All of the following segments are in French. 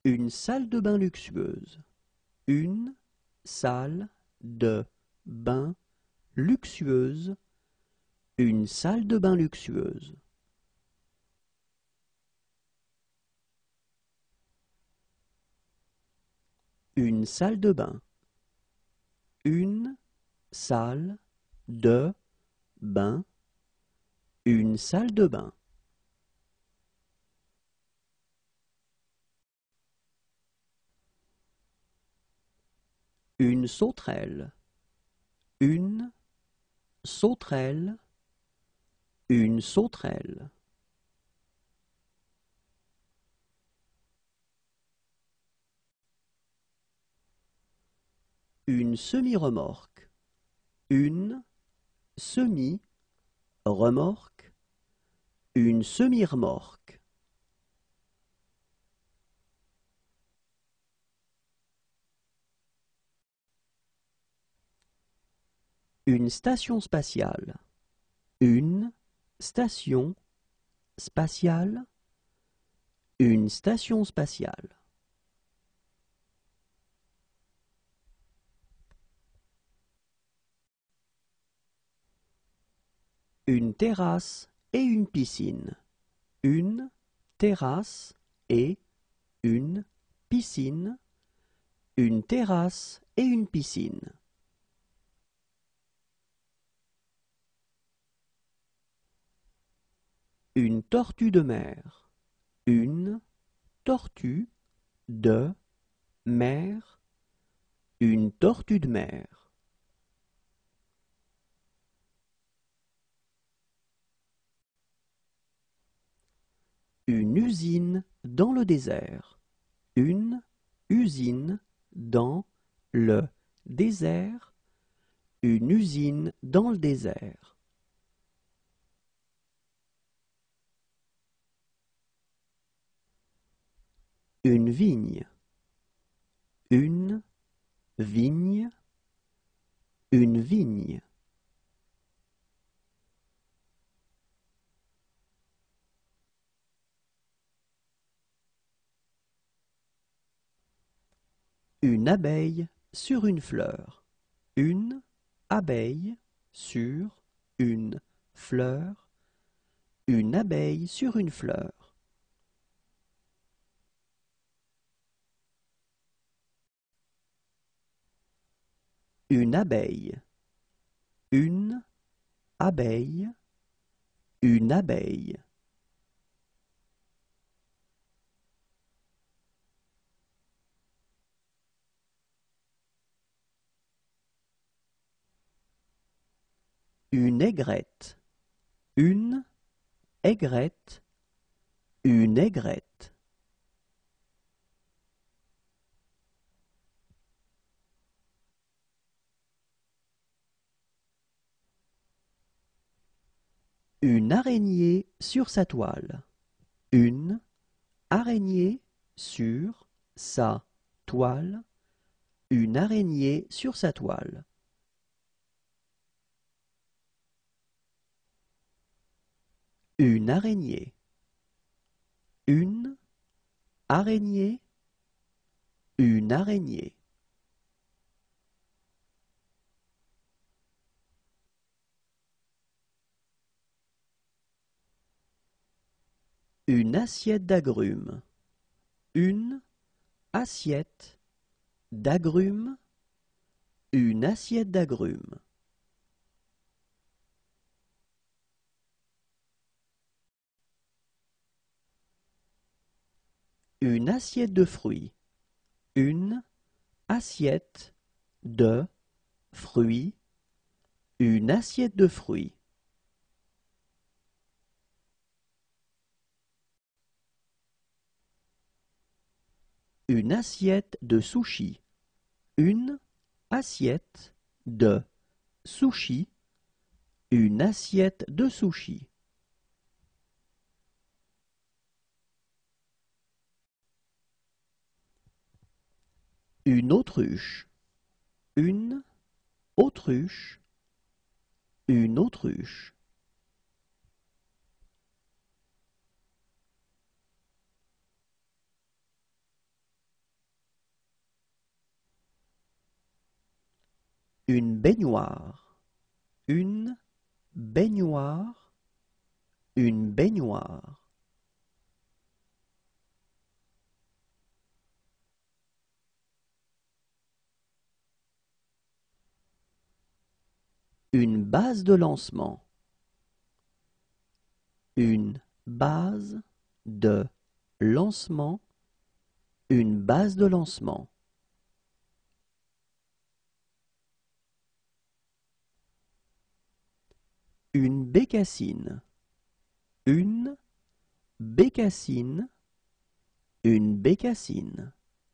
Une salle de bain luxueuse. Une salle de bain luxueuse. Une salle de bain luxueuse. Une salle de bain. Une salle de bain. Une salle de bain. Une sauterelle. Une sauterelle. Une sauterelle. Une semi-remorque. Une semi-remorque. Une semi-remorque. Une station spatiale. Une station spatiale. Une station spatiale. Une terrasse et une piscine. Une terrasse et une piscine. Une terrasse et une piscine. Une tortue de mer. Une tortue de mer. Une tortue de mer. Une usine dans le désert. Une usine dans le désert. Une usine dans le désert. Une vigne. Une vigne. Une vigne. Une abeille sur une fleur. Une abeille sur une fleur. Une abeille sur une fleur. Une abeille. Une abeille. Une abeille. Une aigrette. Une aigrette. Une aigrette. Une araignée sur sa toile. Une araignée sur sa toile. Une araignée sur sa toile. Une araignée. Une araignée. Une araignée. Une assiette d'agrumes. Une assiette d'agrumes. Une assiette d'agrumes. Une assiette de fruits. Une assiette de fruits. Une assiette de fruits. Une assiette de sushi. Une assiette de sushi. Une assiette de sushi. Une autruche. Une autruche. Une autruche. une baignoire, une baignoire, une baignoire. Une base de lancement, une base de lancement, une base de lancement. Une bécassine, une bécassine, une bécassine.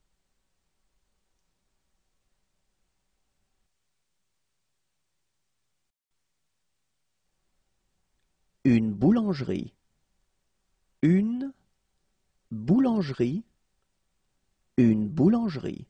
Une boulangerie, une boulangerie, une boulangerie.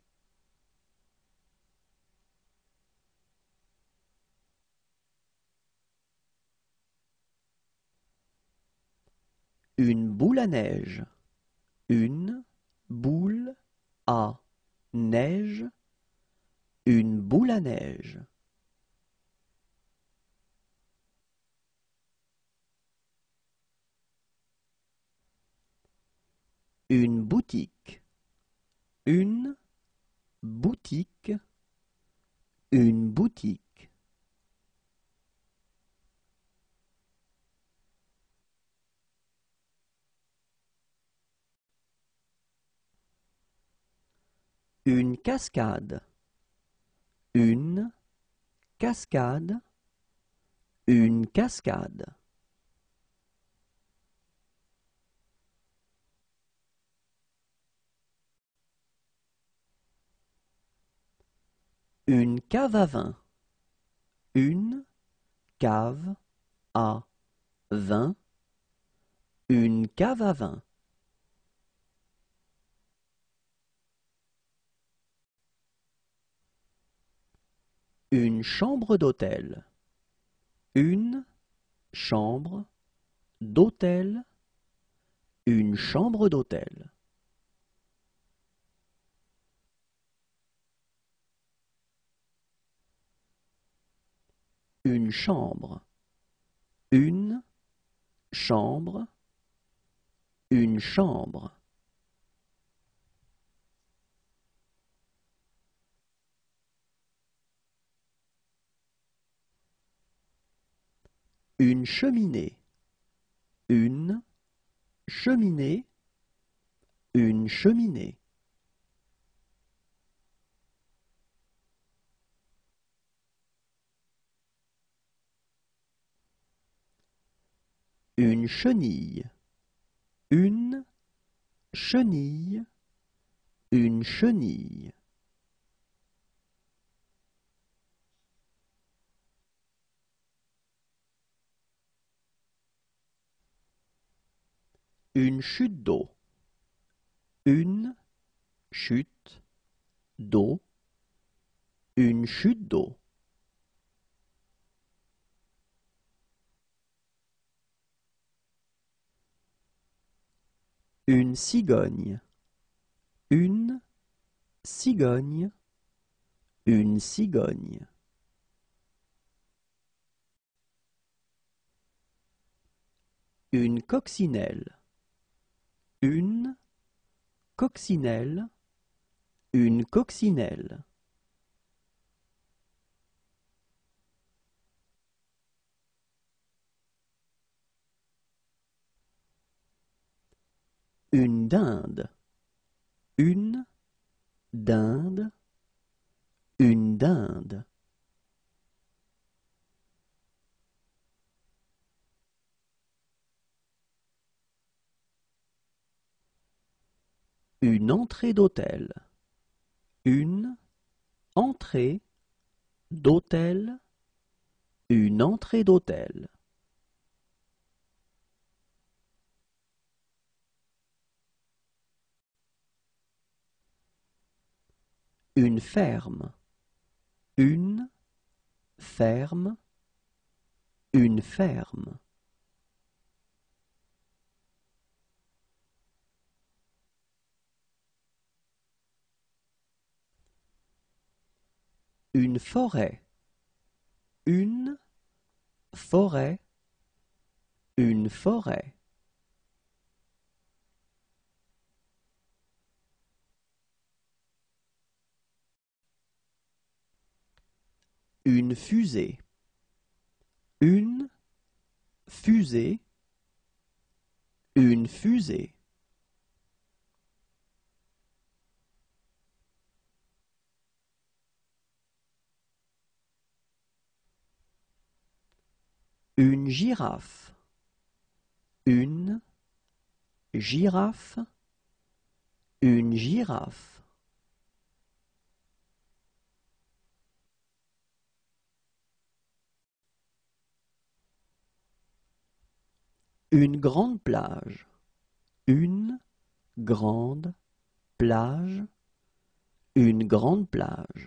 Une boule à neige, une boule à neige, une boule à neige. Une boutique, une boutique, une boutique. Une cascade, une cascade, une cascade. Une cave à vin, une cave à vin, une cave à vin. Une chambre d'hôtel, une chambre d'hôtel, une chambre d'hôtel. Une chambre, une chambre, une chambre. Une cheminée, une cheminée, une cheminée. Une chenille, une chenille, une chenille. Une chute d'eau, une chute d'eau, une chute d'eau. Une cigogne, une cigogne, une cigogne. Une coccinelle, une coccinelle, une coccinelle. Une dinde, une dinde, une dinde. Une entrée d'hôtel, une entrée d'hôtel, une entrée d'hôtel. Une ferme, une ferme, une ferme. Une forêt, une forêt, une forêt. Une fusée, une fusée, une fusée. Une girafe, une girafe, une girafe. Une grande plage, une grande plage, une grande plage.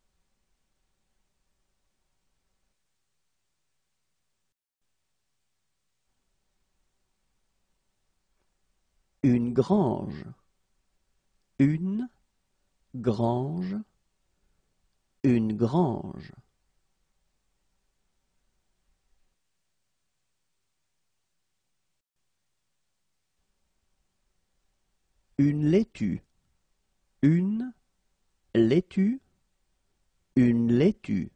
Une grange, une grange, une grange. Une laitue, une laitue, une laitue.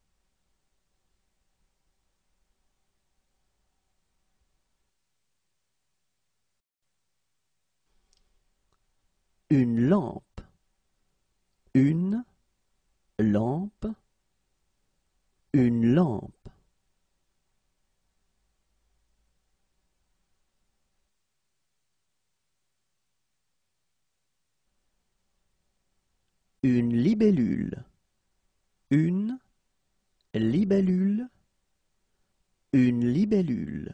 Une lampe, une lampe, une lampe. Une libellule, une libellule, une libellule.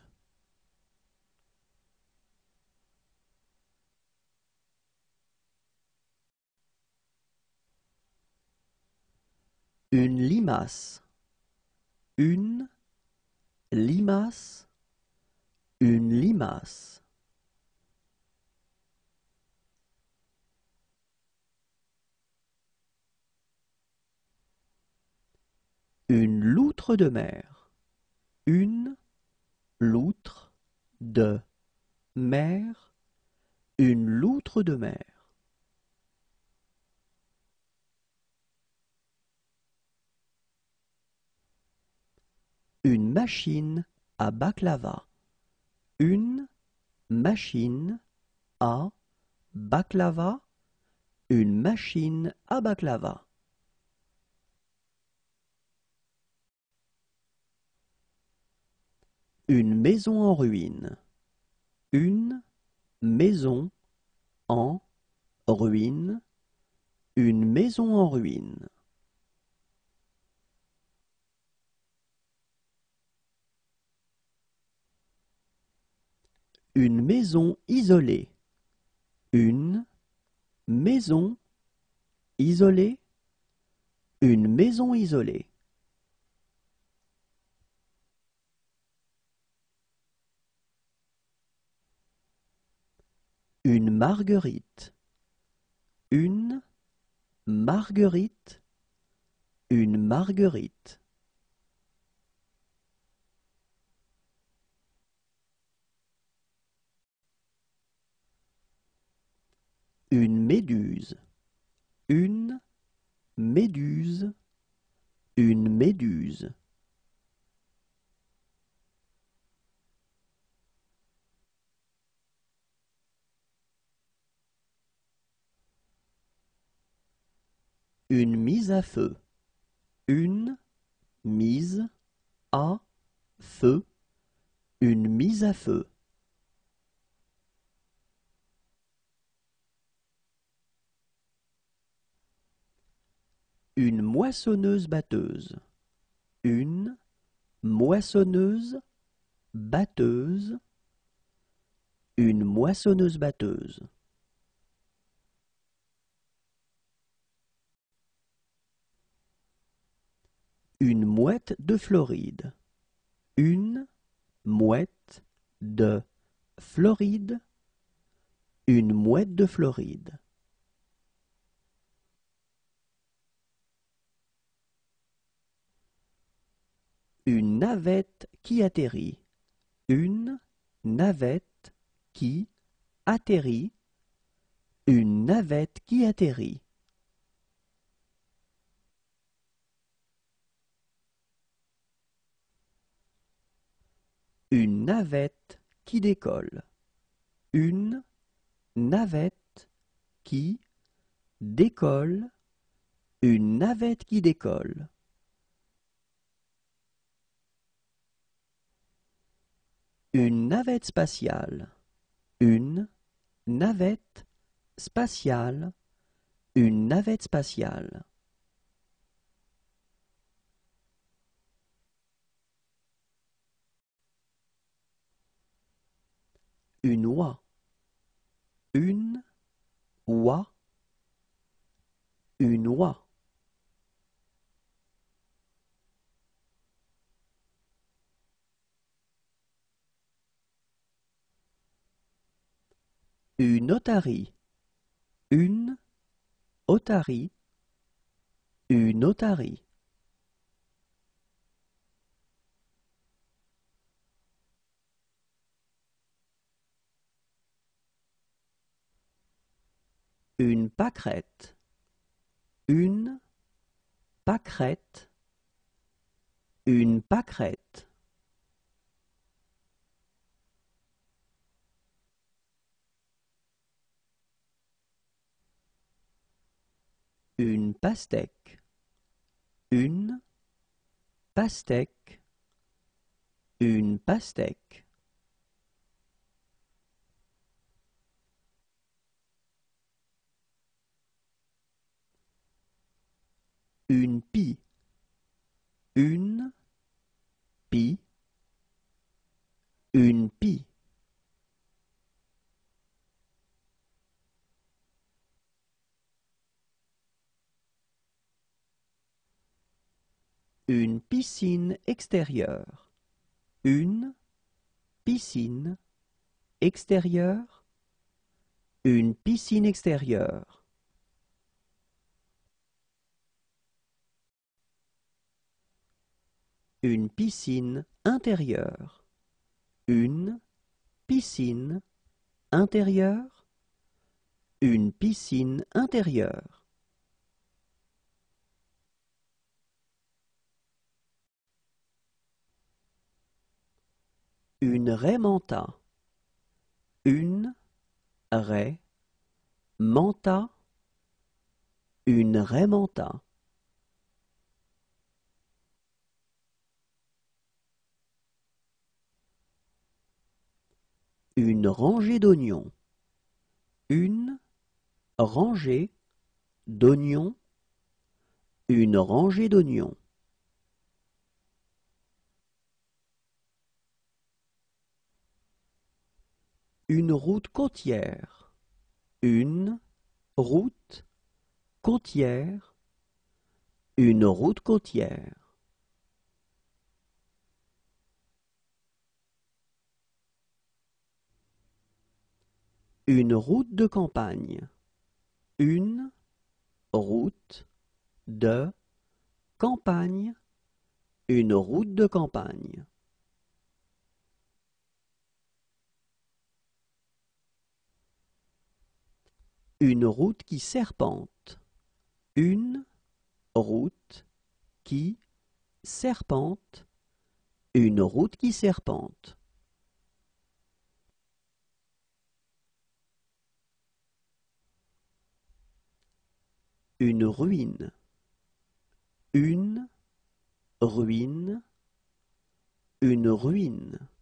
Une limace, une limace, une limace. Une loutre de mer, une loutre de mer, une loutre de mer. Une machine à baklava, une machine à baklava, une machine à baklava. Une maison en ruine, une maison en ruine, une maison en ruine. Une maison isolée, une maison isolée, une maison isolée. Une marguerite, une marguerite, une marguerite. Une méduse, une méduse, une méduse. Une mise à feu, une mise à feu, une mise à feu. Une moissonneuse-batteuse, une moissonneuse-batteuse, une moissonneuse-batteuse. Une mouette de Floride, une mouette de Floride, une mouette de Floride. Une navette qui atterrit. Une navette qui atterrit. Une navette qui atterrit. Une navette qui décolle. Une navette qui décolle. Une navette qui décolle. Une navette spatiale. Une navette spatiale. Une navette spatiale. Une oie. Une oie. Une oie. Une otarie. Une otarie. Une otarie. Une pâquerette. Une pâquerette. Une pâquerette. Une pastèque. Une pastèque. Une pastèque. Une pie. Une pie. Une pie. Une piscine extérieure. Une piscine extérieure. Une piscine extérieure. Une piscine intérieure. Une piscine intérieure. Une piscine intérieure. Une raie manta. Une raie manta. Une raie manta. Une rangée d'oignons. Une rangée d'oignons. Une rangée d'oignons. Une route côtière. Une route côtière. Une route côtière. Une route de campagne. Une route de campagne. Une route de campagne. Une route qui serpente. Une route qui serpente. Une route qui serpente. Une ruine. Une ruine. Une ruine.